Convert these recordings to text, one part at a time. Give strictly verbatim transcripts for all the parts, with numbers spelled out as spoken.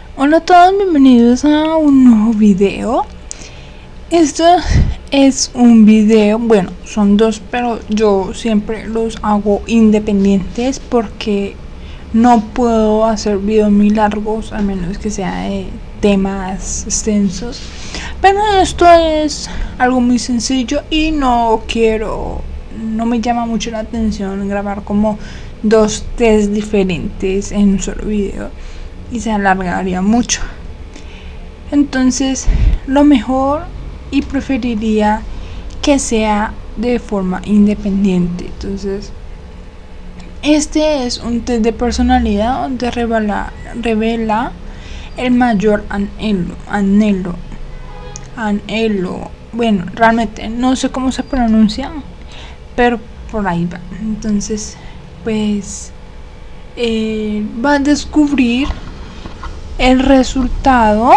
Hola a todos, bienvenidos a un nuevo video. Esto es un video, bueno, son dos, pero yo siempre los hago independientes porque no puedo hacer videos muy largos, a menos que sea de temas extensos. Pero esto es algo muy sencillo y no quiero, no me llama mucho la atención grabar como dos test diferentes en un solo video y se alargaría mucho. Entonces lo mejor y preferiría que sea de forma independiente. Entonces este es un test de personalidad donde revela, revela el mayor anhelo, anhelo, anhelo. Bueno, realmente no sé cómo se pronuncia, pero por ahí va. Entonces, pues eh, va a descubrir el resultado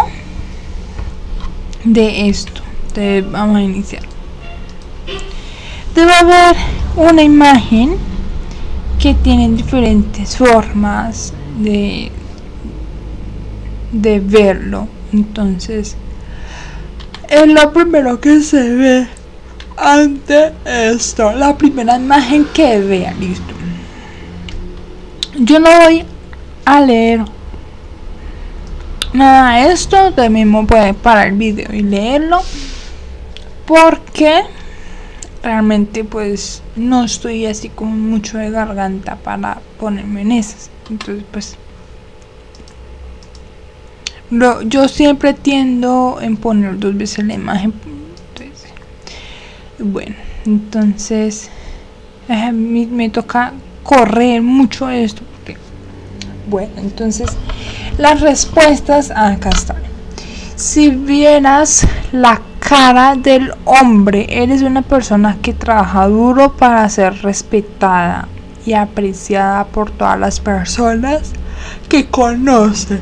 de esto. Entonces, vamos a iniciar. Debe haber una imagen que tiene diferentes formas de de verlo. Entonces es lo primero que se ve ante esto, la primera imagen que vea. Listo, yo no voy a leer nada de esto, usted mismo puede parar el video y leerlo, porque realmente pues no estoy así con mucho de garganta para ponerme en esas. Entonces pues lo, yo siempre tiendo en poner dos veces la imagen. Entonces, bueno, entonces eh, me, me toca correr mucho esto porque, bueno, entonces las respuestas acá están. Si vieras la cara del hombre, eres una persona que trabaja duro para ser respetada y apreciada por todas las personas que conoce.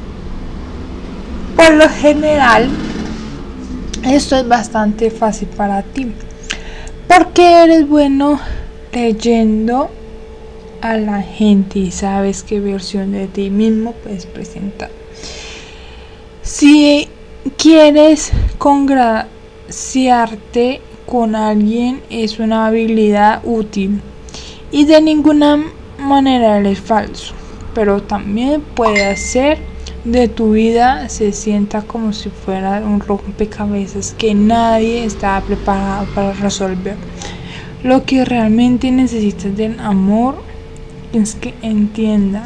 Por lo general, esto es bastante fácil para ti, porque eres bueno leyendo a la gente y sabes qué versión de ti mismo puedes presentar. Si quieres congraciarte con alguien, es una habilidad útil y de ninguna manera eres falso, pero también puede hacer de tu vida se sienta como si fuera un rompecabezas que nadie está preparado para resolver. Lo que realmente necesitas del amor es que entiendan.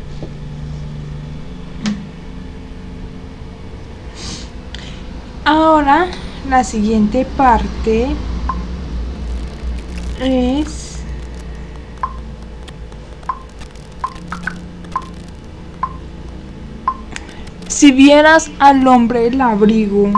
Ahora la siguiente parte es si vieras al hombre del abrigo.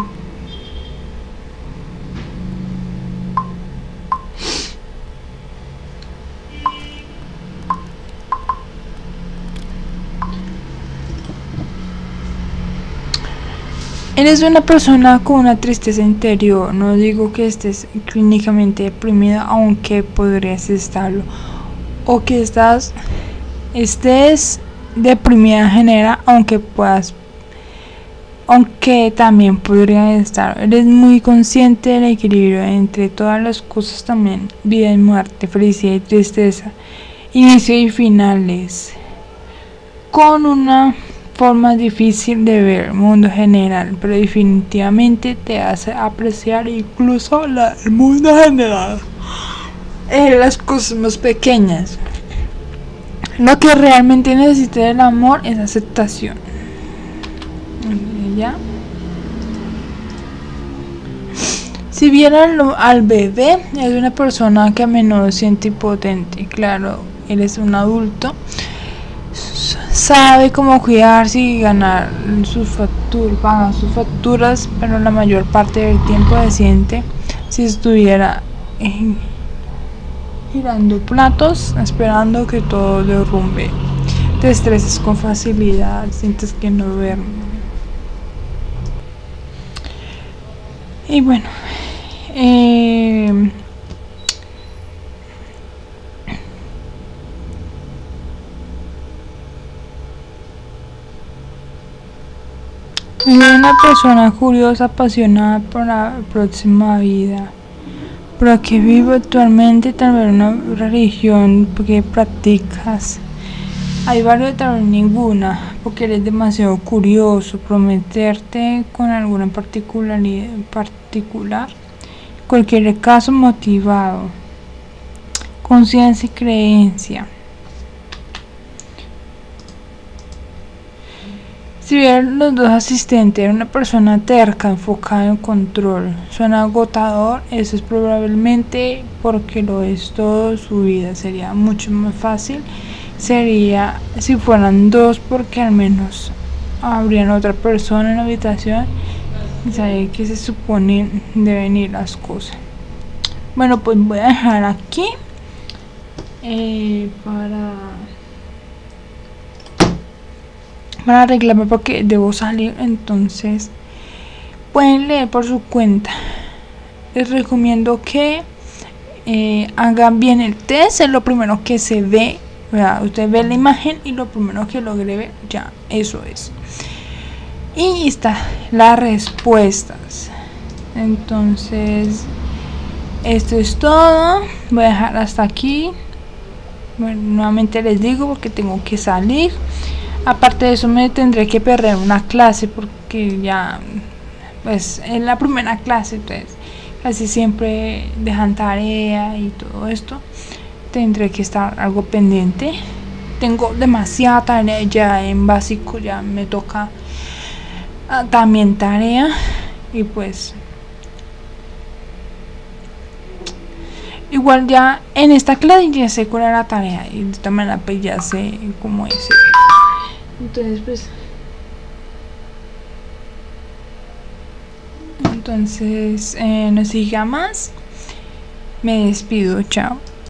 Eres una persona con una tristeza interior. No digo que estés clínicamente deprimida, aunque podrías estarlo, o que estás estés deprimida en general, aunque puedas aunque también podría estar. Eres muy consciente del equilibrio entre todas las cosas también, vida y muerte, felicidad y tristeza, inicio y finales, con una forma difícil de ver el mundo general, pero definitivamente te hace apreciar incluso la, el mundo general, eh, las cosas más pequeñas. Lo que realmente necesita del amor es aceptación. ¿Ya? Si vieran al bebé, es una persona que a menudo siente impotente. Claro, eres un adulto, sabe cómo cuidarse y ganar sus facturas, pagar sus facturas, pero la mayor parte del tiempo se siente si estuviera eh, girando platos, esperando que todo derrumbe. Te estresas con facilidad, sientes que no duermes. Y bueno, eh, Es una persona curiosa, apasionada por la próxima vida, pero que vive actualmente tal vez una religión que practicas. Hay varios, tal vez ninguna, porque eres demasiado curioso, prometerte con alguna particularidad particular, cualquier caso motivado, conciencia y creencia. Si bien los dos asistentes eran una persona terca, enfocada en control, suena agotador, eso es probablemente porque lo es todo su vida. Sería mucho más fácil, sería si fueran dos, porque al menos habrían otra persona en la habitación y saber que se supone deben ir las cosas. Bueno, pues voy a dejar aquí eh, para... para arreglarme porque debo salir, entonces pueden leer por su cuenta. Les recomiendo que eh, hagan bien el test, es lo primero que se ve, ¿verdad? Usted ve la imagen y lo primero que logre ver, ya, eso es. Y está las respuestas. Entonces esto es todo, voy a dejar hasta aquí. Bueno, nuevamente les digo porque tengo que salir. Aparte de eso me tendré que perder una clase porque ya pues es la primera clase, entonces casi siempre dejan tarea y todo esto. Tendré que estar algo pendiente. Tengo demasiada tarea ya en básico, ya me toca uh, también tarea y pues igual ya en esta clase ya sé cuál era la tarea y de esta manera pues ya sé cómo es. Entonces pues entonces eh, no siga más, me despido, chao.